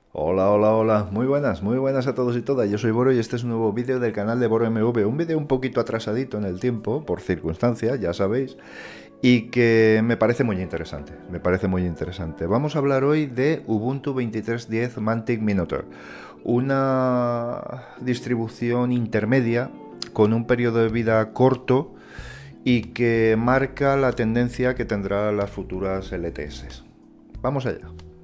Hola, hola, hola, muy buenas a todos y todas. Yo soy Boro y este es un nuevo vídeo del canal de Boro MV. Un vídeo un poquito atrasadito en el tiempo, por circunstancias, ya sabéis, y que me parece muy interesante. Me parece muy interesante. Vamos a hablar hoy de Ubuntu 23.10 Mantic Minotaur, una distribución intermedia con un periodo de vida corto y que marca la tendencia que tendrá las futuras LTS. Vamos allá.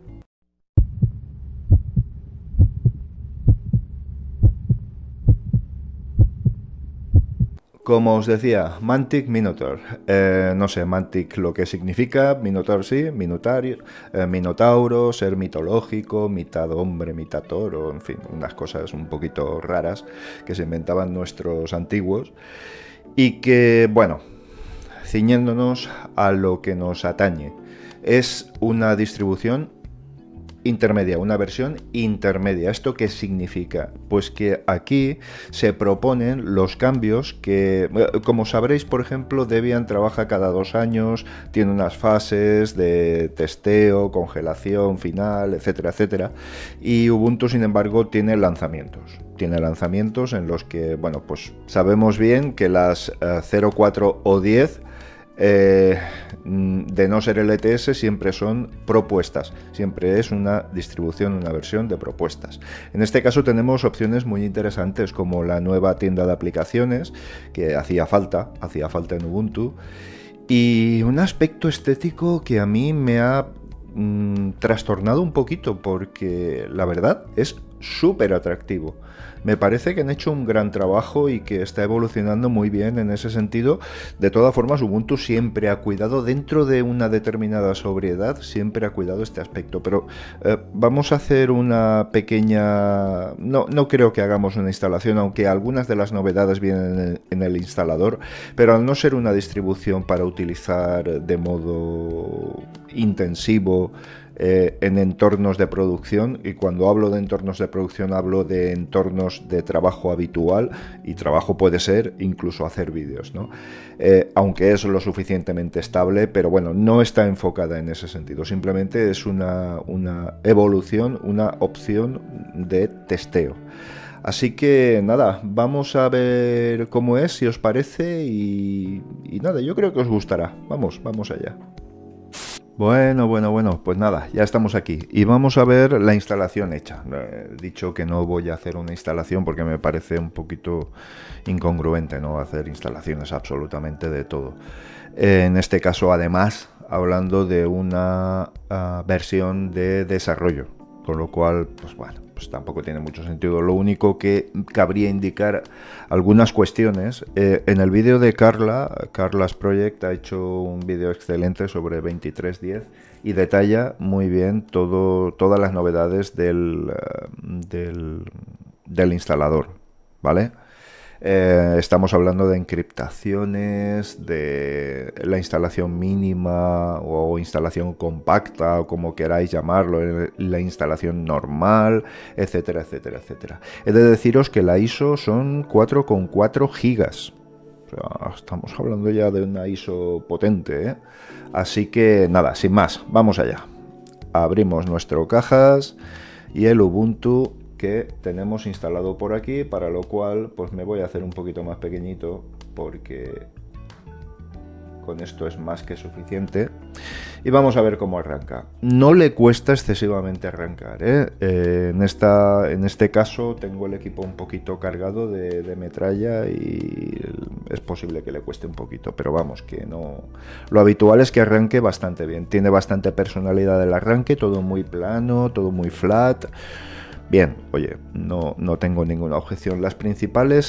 Como os decía, Mantic Minotaur. No sé, Mantic lo que significa, Minotaur sí, Minotauro, ser mitológico, mitad hombre, mitad toro, en fin, unas cosas un poquito raras que se inventaban nuestros antiguos. Y que, bueno, ciñéndonos a lo que nos atañe, es una distribución intermedia, una versión intermedia. ¿Esto qué significa? Pues que aquí se proponen los cambios que, como sabréis, por ejemplo, Debian trabaja cada 2 años, tiene unas fases de testeo, congelación final, etcétera, etcétera. Y Ubuntu, sin embargo, tiene lanzamientos. Tiene lanzamientos en los que, bueno, pues sabemos bien que las 0.4 o 10 de no ser LTS siempre son propuestas, siempre es una distribución, una versión de propuestas. En este caso tenemos opciones muy interesantes como la nueva tienda de aplicaciones que hacía falta en Ubuntu, y un aspecto estético que a mí me ha trastornado un poquito porque la verdad es súper atractivo. Me parece que han hecho un gran trabajo y que está evolucionando muy bien en ese sentido. De todas formas, Ubuntu siempre ha cuidado, dentro de una determinada sobriedad, siempre ha cuidado este aspecto. Pero vamos a hacer una pequeña... No creo que hagamos una instalación, aunque algunas de las novedades vienen en el instalador, pero al no ser una distribución para utilizar de modo intensivo en entornos de producción, y cuando hablo de entornos de producción hablo de entornos de trabajo habitual, y trabajo puede ser incluso hacer vídeos, ¿no? Aunque es lo suficientemente estable, pero bueno, no está enfocada en ese sentido, simplemente es una evolución, una opción de testeo. Así que nada, vamos a ver cómo es, si os parece, y nada, yo creo que os gustará. Vamos allá. Bueno, pues nada, ya estamos aquí y vamos a ver la instalación hecha. He dicho que no voy a hacer una instalación porque me parece un poquito incongruente no hacer instalaciones absolutamente de todo. En este caso, además, hablando de una versión de desarrollo, con lo cual, pues bueno, pues tampoco tiene mucho sentido. Lo único que cabría indicar algunas cuestiones. En el vídeo de Carla's Project ha hecho un vídeo excelente sobre 23.10 y detalla muy bien todas las novedades del instalador, ¿vale? Estamos hablando de encriptaciones, de la instalación mínima o instalación compacta, o como queráis llamarlo, la instalación normal, etcétera, etcétera, etcétera. He de deciros que la ISO son 4,4 gigas. O sea, estamos hablando ya de una ISO potente, ¿eh? Así que nada, sin más, vamos allá. Abrimos nuestro cajas y el Ubuntu que tenemos instalado por aquí, para lo cual pues me voy a hacer un poquito más pequeñito porque con esto es más que suficiente. Y vamos a ver cómo arranca. No le cuesta excesivamente arrancar, ¿eh? En este caso tengo el equipo un poquito cargado de metralla y es posible que le cueste un poquito, pero vamos, que no... Lo habitual es que arranque bastante bien. Tiene bastante personalidad el arranque, todo muy plano, todo muy flat. Bien, oye, no tengo ninguna objeción. Las principales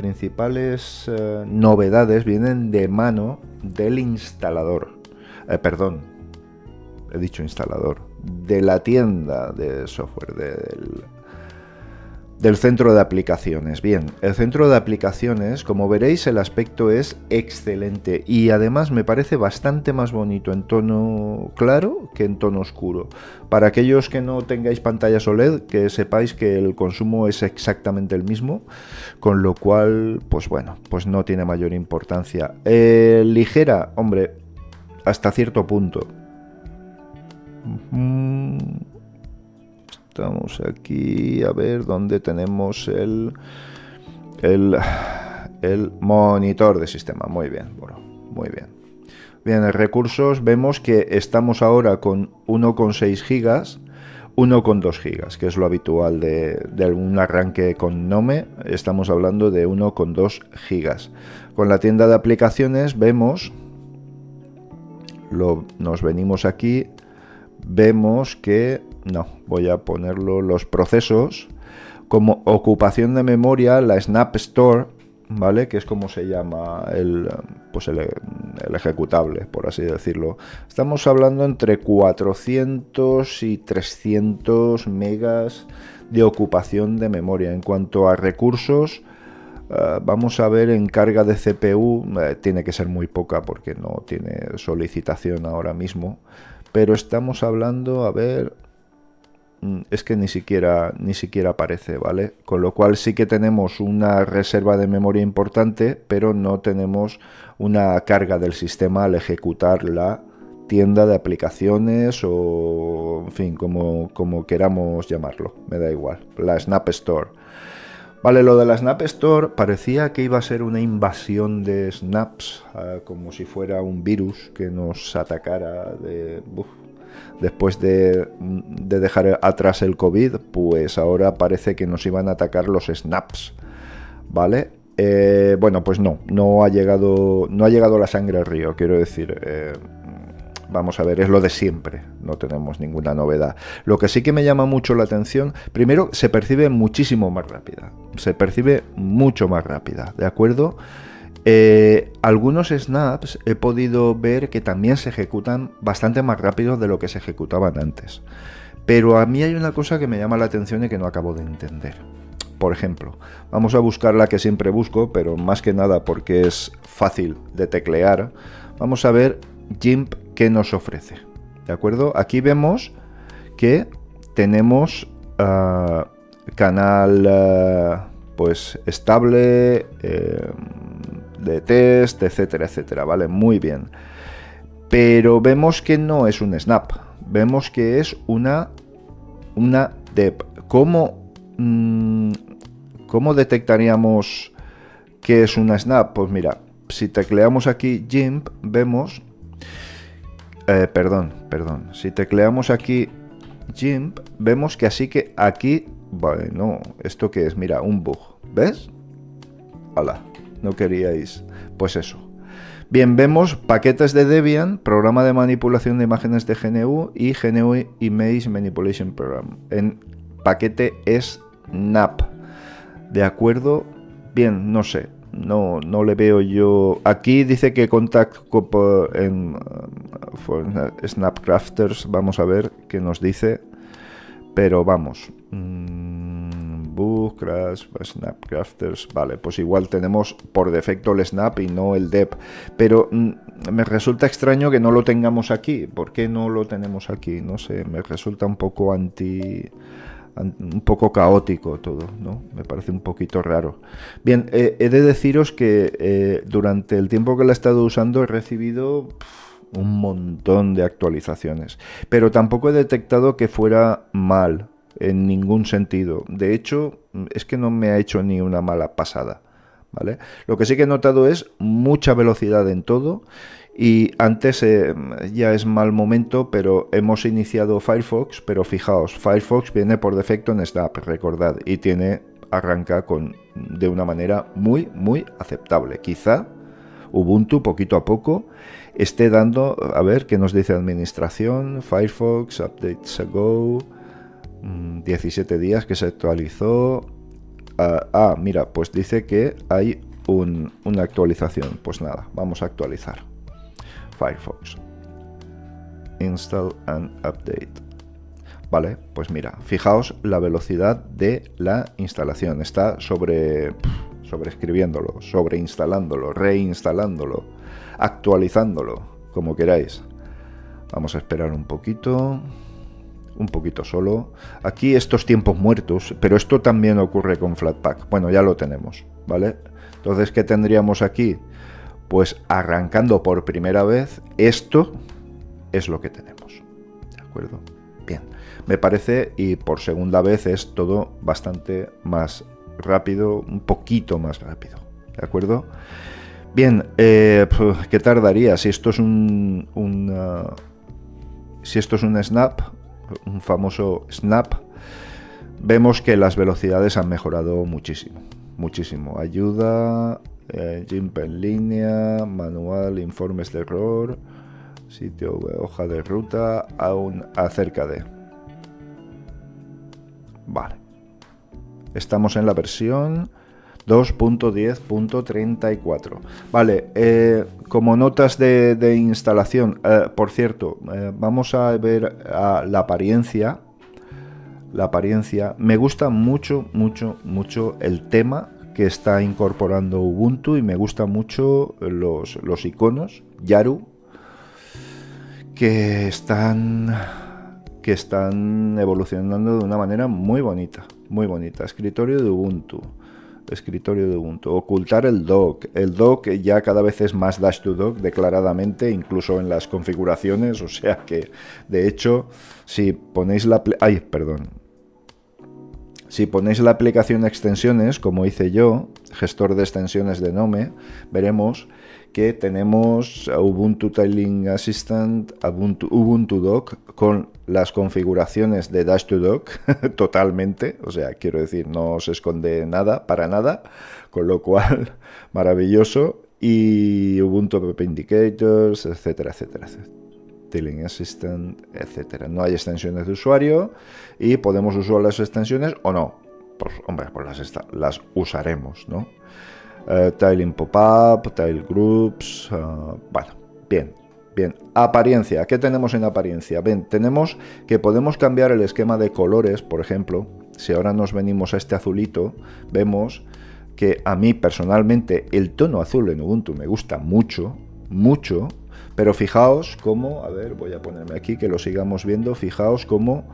novedades vienen de mano del instalador. Perdón, he dicho instalador. De la tienda de software, del centro de aplicaciones. Bien, el centro de aplicaciones, como veréis, el aspecto es excelente y además me parece bastante más bonito en tono claro que en tono oscuro. Para aquellos que no tengáis pantallas OLED, que sepáis que el consumo es exactamente el mismo, con lo cual, pues bueno, pues no tiene mayor importancia. Ligera, hombre, hasta cierto punto. Estamos aquí, a ver dónde tenemos el monitor de sistema. Muy bien, bueno, muy bien. Bien, en recursos vemos que estamos ahora con 1,6 gigas, 1,2 gigas, que es lo habitual de un arranque con Gnome. Estamos hablando de 1,2 gigas. Con la tienda de aplicaciones vemos, nos venimos aquí, vemos que, no, voy a ponerlo, los procesos, como ocupación de memoria, la Snap Store, ¿vale? Que es como se llama el ejecutable, por así decirlo. Estamos hablando entre 400 y 300 megas de ocupación de memoria. En cuanto a recursos, vamos a ver en carga de CPU, tiene que ser muy poca porque no tiene solicitación ahora mismo, pero estamos hablando, a ver, es que ni siquiera aparece, ¿vale? Con lo cual sí que tenemos una reserva de memoria importante, pero no tenemos una carga del sistema al ejecutar la tienda de aplicaciones o, en fin, como queramos llamarlo, me da igual, la Snap Store. Vale, lo de la Snap Store parecía que iba a ser una invasión de snaps, como si fuera un virus que nos atacara después de dejar atrás el COVID, pues ahora parece que nos iban a atacar los snaps, ¿vale? Bueno, pues no ha llegado la sangre al río, quiero decir, vamos a ver, es lo de siempre, no tenemos ninguna novedad. Lo que sí que me llama mucho la atención, primero, se percibe muchísimo más rápida, se percibe mucho más rápida, ¿de acuerdo? Algunos snaps he podido ver que también se ejecutan bastante más rápido de lo que se ejecutaban antes. Pero a mí hay una cosa que me llama la atención y que no acabo de entender. Por ejemplo, vamos a buscar la que siempre busco, pero más que nada porque es fácil de teclear. Vamos a ver GIMP qué nos ofrece. ¿De acuerdo? Aquí vemos que tenemos canal pues estable, de test, etcétera, etcétera, ¿vale? Muy bien. Pero vemos que no es un snap, vemos que es una dep. ¿Cómo detectaríamos que es una snap? Pues mira, si tecleamos aquí GIMP, vemos... perdón, si tecleamos aquí GIMP, vemos que así que aquí... Bueno, ¿esto qué es? Mira, un bug, ¿ves? ¡Hala! No queríais, pues eso. Bien, vemos paquetes de Debian, programa de manipulación de imágenes de GNU y GNU Image Manipulation Program en paquete Snap. ¿De acuerdo? Bien, no sé, no le veo yo. Aquí dice que contact en Snapcrafters, vamos a ver qué nos dice, pero vamos. Bug, crash, Snapcrafters, vale, pues igual tenemos por defecto el Snap y no el dep, pero me resulta extraño que no lo tengamos aquí. ¿Por qué no lo tenemos aquí? No sé, me resulta un poco un poco caótico todo, ¿no? Me parece un poquito raro. Bien, he de deciros que durante el tiempo que la he estado usando he recibido un montón de actualizaciones, pero tampoco he detectado que fuera mal en ningún sentido. De hecho, es que no me ha hecho ni una mala pasada, ¿vale? Lo que sí que he notado es mucha velocidad en todo. Y antes ya es mal momento, pero hemos iniciado Firefox, pero fijaos, Firefox viene por defecto en Snap, recordad, y arranca de una manera muy, muy aceptable. Quizá Ubuntu poquito a poco esté dando, a ver qué nos dice administración, Firefox, updates ago, 17 días que se actualizó. Mira, pues dice que hay una actualización. Pues nada, vamos a actualizar Firefox, install and update. Vale, pues mira, fijaos la velocidad de la instalación. Está sobreescribiéndolo, sobreinstalándolo, reinstalándolo, actualizándolo, como queráis. Vamos a esperar un poquito solo. Aquí estos tiempos muertos, pero esto también ocurre con Flatpak. Bueno, ya lo tenemos, ¿vale? Entonces, ¿qué tendríamos aquí? Pues arrancando por primera vez, esto es lo que tenemos, ¿de acuerdo? Bien, me parece, y por segunda vez es todo bastante más rápido, un poquito más rápido, ¿de acuerdo? Bien, ¿qué tardaría? Si esto es si esto es un snap, un famoso snap, vemos que las velocidades han mejorado muchísimo, muchísimo. Ayuda, GIMP en línea, manual, informes de error, sitio, hoja de ruta, aún acerca de... Vale. Estamos en la versión 2.10.34. Vale, como notas de instalación, por cierto, vamos a ver la apariencia. La apariencia. Me gusta mucho, mucho, mucho el tema que está incorporando Ubuntu y me gusta mucho los iconos Yaru que están evolucionando de una manera muy bonita, muy bonita. Escritorio de Ubuntu. Escritorio de Ubuntu. Ocultar el dock. El dock ya cada vez es más dash to dock declaradamente, incluso en las configuraciones. O sea que, de hecho, si ponéis la... Si ponéis la aplicación extensiones, como hice yo, gestor de extensiones de Nome, veremos que tenemos Ubuntu Tiling Assistant, Ubuntu Dock con las configuraciones de Dash to Dock totalmente, o sea, quiero decir, no se esconde nada, para nada, con lo cual, maravilloso, y Ubuntu App Indicators, etcétera, etcétera, etcétera. Tiling Assistant, etcétera. No hay extensiones de usuario y podemos usar las extensiones o no. Pues, hombre, pues las usaremos, ¿no? Tiling Pop-up, Tile Groups, bueno, bien, bien. Apariencia, ¿qué tenemos en apariencia? Ven, tenemos que podemos cambiar el esquema de colores, por ejemplo. Si ahora nos venimos a este azulito, vemos que a mí personalmente el tono azul en Ubuntu me gusta mucho, mucho. Pero fijaos cómo, a ver, voy a ponerme aquí que lo sigamos viendo, fijaos cómo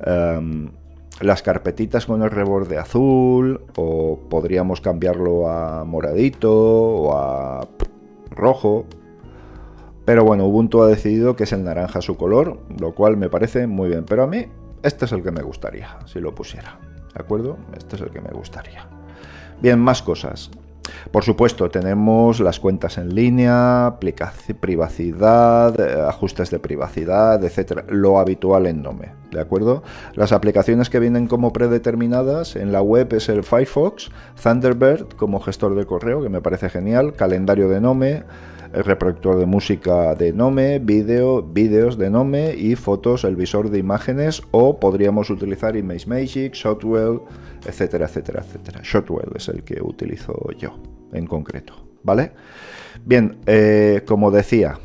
las carpetitas con el reborde azul, o podríamos cambiarlo a moradito o a rojo, pero bueno, Ubuntu ha decidido que es el naranja su color, lo cual me parece muy bien, pero a mí este es el que me gustaría, si lo pusiera, ¿de acuerdo? Este es el que me gustaría. Bien, más cosas. Por supuesto, tenemos las cuentas en línea, privacidad, ajustes de privacidad, etcétera. Lo habitual en Nome, ¿de acuerdo? Las aplicaciones que vienen como predeterminadas en la web es el Firefox, Thunderbird como gestor de correo, que me parece genial, calendario de Nome, el reproductor de música de Nome, vídeos de Nome y fotos, el visor de imágenes, o podríamos utilizar ImageMagick, Shotwell, etcétera, etcétera, etcétera. Shotwell es el que utilizo yo en concreto, ¿vale? Bien, como decía,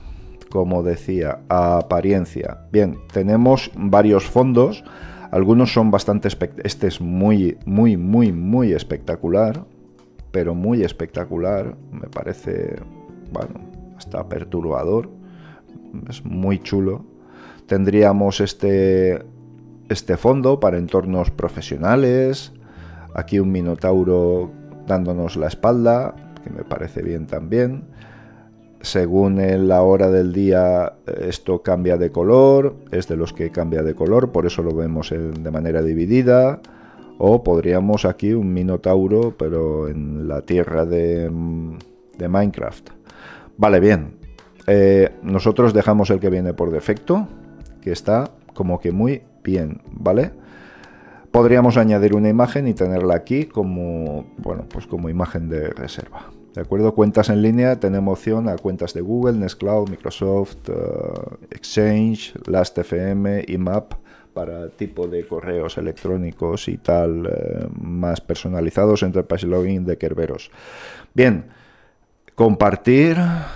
apariencia. Bien, tenemos varios fondos, algunos son bastante este es muy espectacular, pero muy espectacular, me parece, bueno, hasta perturbador, es muy chulo. Tendríamos este fondo para entornos profesionales, aquí un minotauro dándonos la espalda, que me parece bien también. Según la hora del día esto cambia de color, es de los que cambia de color, por eso lo vemos de manera dividida. O podríamos aquí un minotauro, pero en la tierra de Minecraft. Vale, bien. Nosotros dejamos el que viene por defecto, que está como que muy bien, ¿vale? Podríamos añadir una imagen y tenerla aquí como, bueno, pues como imagen de reserva. ¿De acuerdo? Cuentas en línea, tenemos opción a cuentas de Google, Nextcloud, Microsoft, Exchange, Last.fm, IMAP, para tipo de correos electrónicos y tal, más personalizados, Enterprise Login de Kerberos. Bien, compartir,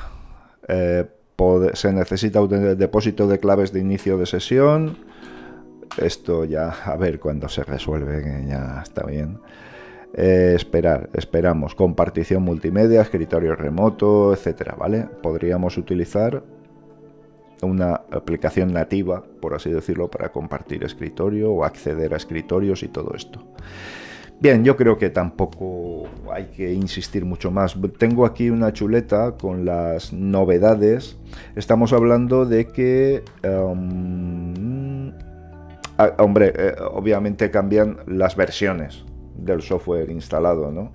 se necesita un depósito de claves de inicio de sesión. Esto ya, a ver cuándo se resuelve, que ya está bien. Esperamos compartición multimedia, escritorio remoto, etcétera, ¿vale? Podríamos utilizar una aplicación nativa, por así decirlo, para compartir escritorio o acceder a escritorios y todo esto. Bien, yo creo que tampoco hay que insistir mucho más. Tengo aquí una chuleta con las novedades. Estamos hablando de que Hombre, obviamente cambian las versiones del software instalado, ¿no?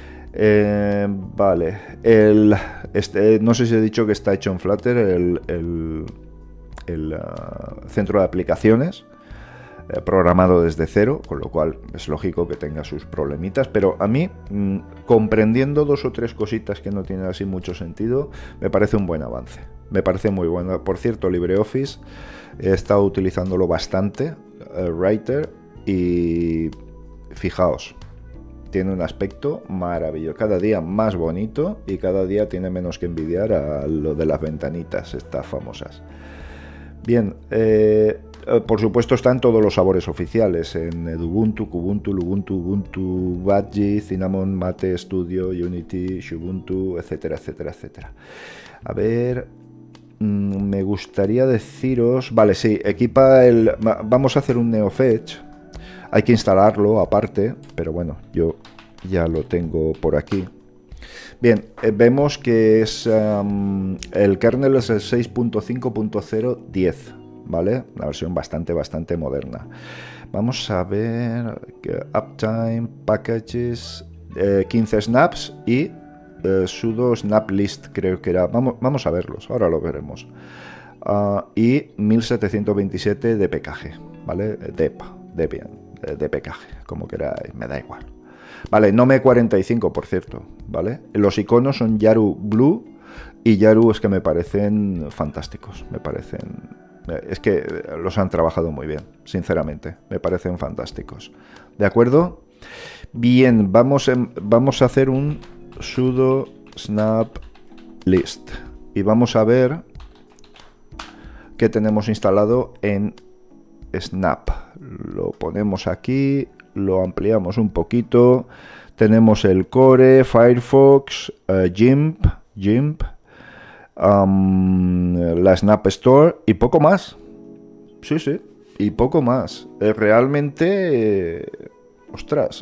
Vale, no sé si he dicho que está hecho en Flutter el centro de aplicaciones, programado desde cero, con lo cual es lógico que tenga sus problemitas, pero a mí, comprendiendo 2 o 3 cositas que no tienen así mucho sentido, me parece un buen avance, me parece muy bueno. Por cierto, LibreOffice he estado utilizándolo bastante, Writer, y fijaos, tiene un aspecto maravilloso, cada día más bonito y cada día tiene menos que envidiar a lo de las ventanitas estas famosas. Bien, por supuesto están todos los sabores oficiales en Ubuntu, Kubuntu, Lubuntu, Ubuntu, Budgie, Cinnamon, Mate, Studio, Unity, Xubuntu, etcétera, etcétera, etcétera. A ver, me gustaría deciros, vale, sí, vamos a hacer un NeoFetch. Hay que instalarlo aparte, pero bueno, yo ya lo tengo por aquí. Bien, vemos que es el kernel es el 6.5.0.10, ¿vale? Una versión bastante moderna. Vamos a ver uptime, packages, 15 snaps y sudo snap list, creo que era. Vamos a verlos, ahora lo veremos. Y 1727 de pkg, ¿vale? Debian. De pkg, como queráis, me da igual. Vale, Nome 45, por cierto, ¿vale? Los iconos son Yaru Blue y Yaru es que me parecen fantásticos, es que los han trabajado muy bien, sinceramente, me parecen fantásticos. ¿De acuerdo? Bien, vamos a hacer un sudo snap list y vamos a ver qué tenemos instalado en Snap. Lo ponemos aquí, lo ampliamos un poquito. Tenemos el Core, Firefox, GIMP, la Snap Store y poco más. Sí, y poco más. Realmente, ostras,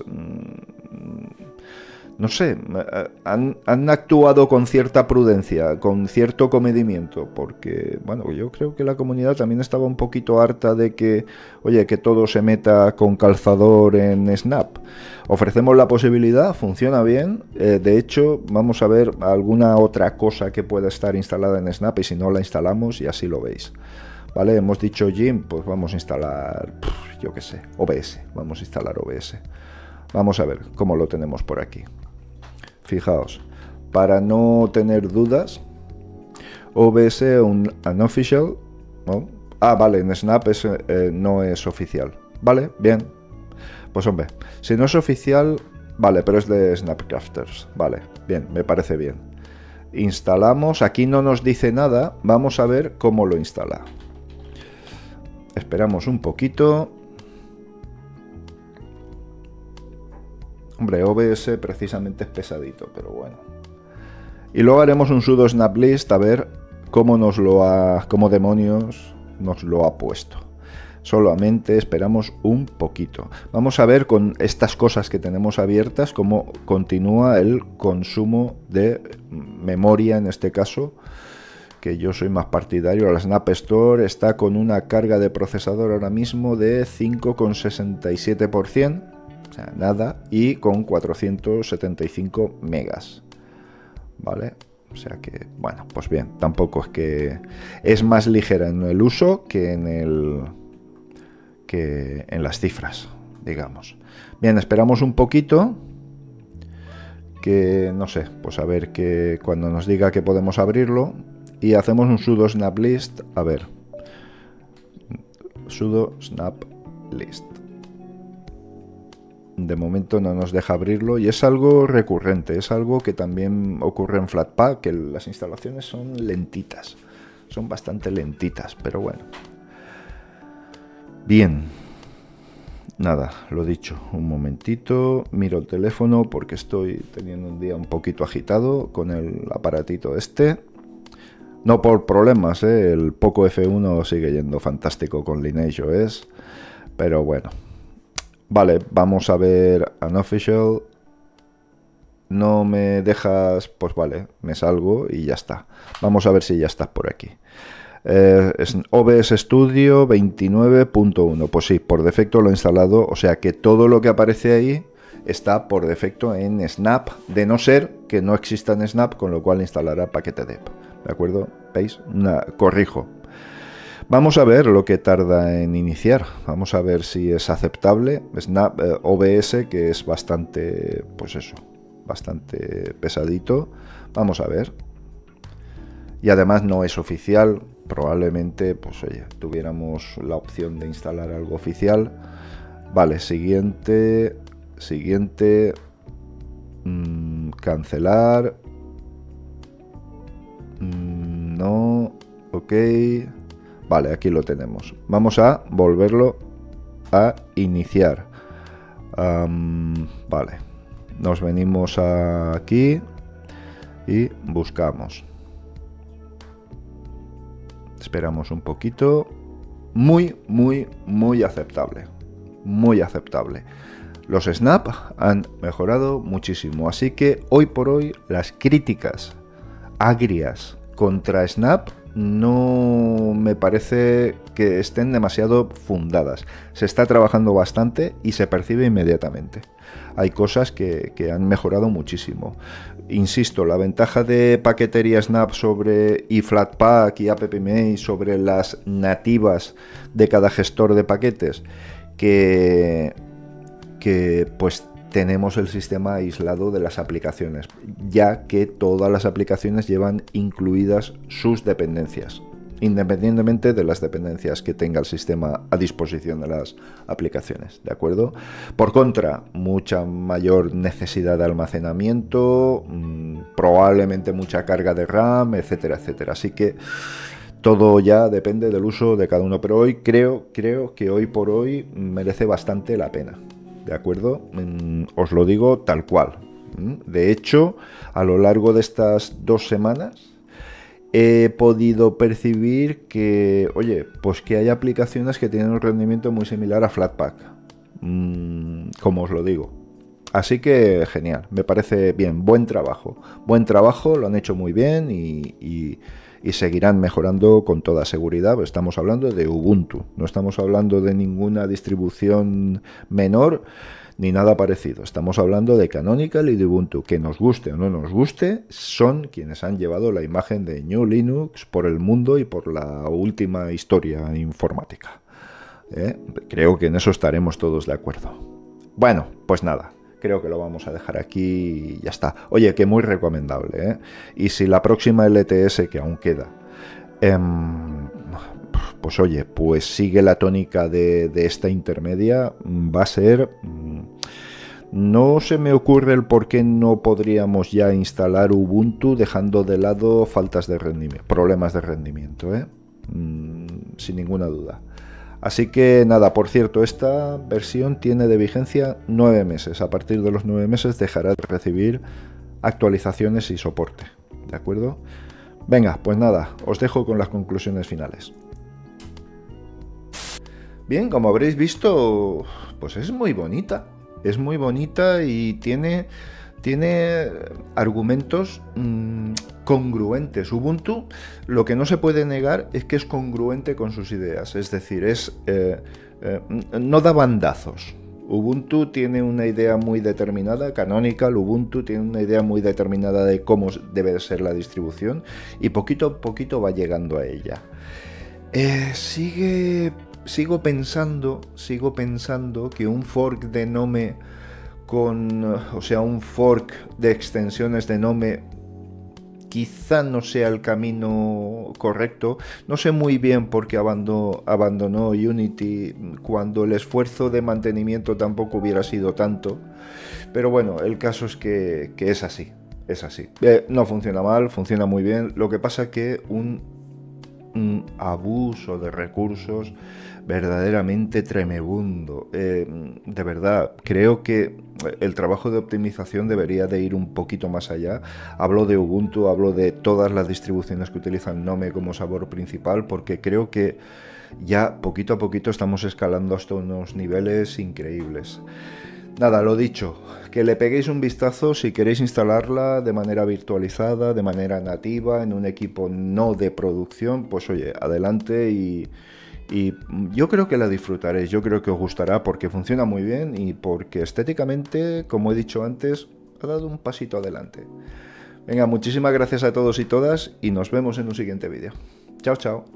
no sé, han actuado con cierta prudencia, con cierto comedimiento, porque, bueno, yo creo que la comunidad también estaba un poquito harta de que, oye, que todo se meta con calzador en Snap. Ofrecemos la posibilidad, funciona bien, de hecho, vamos a ver alguna otra cosa que pueda estar instalada en Snap y si no la instalamos y así lo veis. Vale, hemos dicho GIMP, pues vamos a instalar, yo qué sé, OBS, vamos a instalar OBS. Vamos a ver cómo lo tenemos por aquí. Fijaos, para no tener dudas, OBS unofficial, ¿no? Vale, en Snap no es oficial. Vale, bien. Pues hombre, si no es oficial, vale, pero es de Snapcrafters. Vale, bien, me parece bien. Instalamos, aquí no nos dice nada, vamos a ver cómo lo instala. Esperamos un poquito. Hombre, OBS precisamente es pesadito, pero bueno. Y luego haremos un sudo snap list a ver cómo cómo demonios nos lo ha puesto. Solamente esperamos un poquito. Vamos a ver con estas cosas que tenemos abiertas cómo continúa el consumo de memoria en este caso, que yo soy más partidario. La Snap Store está con una carga de procesador ahora mismo de 5,67%. O sea, nada, y con 475 megas, ¿vale? O sea que, bueno, pues bien, tampoco es que es más ligera en el uso que en las cifras, digamos. Bien, esperamos un poquito, que no sé, pues a ver que cuando nos diga que podemos abrirlo y hacemos un sudo snap list, a ver, sudo snap list. De momento no nos deja abrirlo y es algo recurrente, es algo que también ocurre en Flatpak, que las instalaciones son lentitas, son bastante lentitas, pero bueno. Bien, nada, lo dicho, un momentito, miro el teléfono porque estoy teniendo un día un poquito agitado con el aparatito este. No por problemas, el Poco F1 sigue yendo fantástico con LineageOS, pero bueno. Vale, vamos a ver unofficial. No me dejas, pues vale, me salgo y ya está. Vamos a ver si ya estás por aquí. Es OBS Studio 29.1. Pues sí, por defecto lo he instalado, o sea que todo lo que aparece ahí está por defecto en Snap, de no ser que no exista en Snap, con lo cual instalará paquete dep. ¿De acuerdo? ¿Veis? Corrijo. Vamos a ver lo que tarda en iniciar. Vamos a ver si es aceptable. Snap, OBS, que es bastante, pues eso, bastante pesadito. Vamos a ver. Y además no es oficial. Probablemente, pues oye, tuviéramos la opción de instalar algo oficial. Vale, siguiente. Cancelar. No. Ok. Vale, aquí lo tenemos. Vamos a volverlo a iniciar. Vale. Nos venimos aquí y buscamos. Esperamos un poquito. Muy aceptable. Muy aceptable. Los Snap han mejorado muchísimo. Así que hoy por hoy las críticas agrias contra Snap no me parece que estén demasiado fundadas. Se está trabajando bastante y se percibe inmediatamente. Hay cosas que han mejorado muchísimo. Insisto, la ventaja de paquetería Snap y Flatpak y AppMate sobre las nativas de cada gestor de paquetes, que pues tenemos el sistema aislado de las aplicaciones, ya que todas las aplicaciones llevan incluidas sus dependencias, independientemente de las dependencias que tenga el sistema a disposición de las aplicaciones, ¿de acuerdo? Por contra, mucha mayor necesidad de almacenamiento, probablemente mucha carga de RAM, etcétera, etcétera. Así que todo ya depende del uso de cada uno, pero hoy creo que hoy por hoy merece bastante la pena. ¿De acuerdo? Os lo digo tal cual. De hecho, a lo largo de estas 2 semanas he podido percibir que, oye, pues que hay aplicaciones que tienen un rendimiento muy similar a Flatpak. Como os lo digo. Así que genial, me parece bien, buen trabajo, lo han hecho muy bien y seguirán mejorando con toda seguridad. Estamos hablando de Ubuntu, no estamos hablando de ninguna distribución menor ni nada parecido. Estamos hablando de Canonical y de Ubuntu. Que nos guste o no nos guste, son quienes han llevado la imagen de GNU Linux por el mundo y por la última historia informática. Creo que en eso estaremos todos de acuerdo. Bueno, pues nada. Creo que lo vamos a dejar aquí y ya está. Oye, que muy recomendable, ¿eh? Y si la próxima LTS, que aún queda, pues oye, pues sigue la tónica de esta intermedia, va a ser... No se me ocurre el por qué no podríamos ya instalar Ubuntu dejando de lado faltas de rendimiento, problemas de rendimiento, sin ninguna duda. Así que nada, por cierto, esta versión tiene de vigencia 9 meses. A partir de los 9 meses dejará de recibir actualizaciones y soporte. ¿De acuerdo? Venga, pues nada, os dejo con las conclusiones finales. Bien, como habréis visto, pues es muy bonita. Es muy bonita y tiene argumentos congruentes. Ubuntu, lo que no se puede negar es que es congruente con sus ideas, es decir, no da bandazos. Ubuntu tiene una idea muy determinada, Canonical, Ubuntu tiene una idea muy determinada de cómo debe ser la distribución y poquito a poquito va llegando a ella. Sigo pensando que un fork de Gnome un fork de extensiones de Gnome quizá no sea el camino correcto. No sé muy bien por qué abandonó Unity cuando el esfuerzo de mantenimiento tampoco hubiera sido tanto. Pero bueno, el caso es que es así. No funciona mal, funciona muy bien. Lo que pasa que un abuso de recursos verdaderamente tremebundo. De verdad, creo que el trabajo de optimización debería de ir un poquito más allá. Hablo de Ubuntu, hablo de todas las distribuciones que utilizan Gnome como sabor principal, porque creo que ya poquito a poquito estamos escalando hasta unos niveles increíbles. Nada, lo dicho, que le peguéis un vistazo si queréis instalarla de manera virtualizada, de manera nativa, en un equipo no de producción, pues oye, adelante y yo creo que la disfrutaréis, yo creo que os gustará porque funciona muy bien y porque estéticamente, como he dicho antes, ha dado un pasito adelante. Venga, muchísimas gracias a todos y todas y nos vemos en un siguiente vídeo. Chao, chao.